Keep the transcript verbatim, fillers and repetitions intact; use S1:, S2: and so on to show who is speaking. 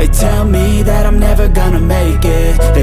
S1: They tell me that I'm never gonna make it. They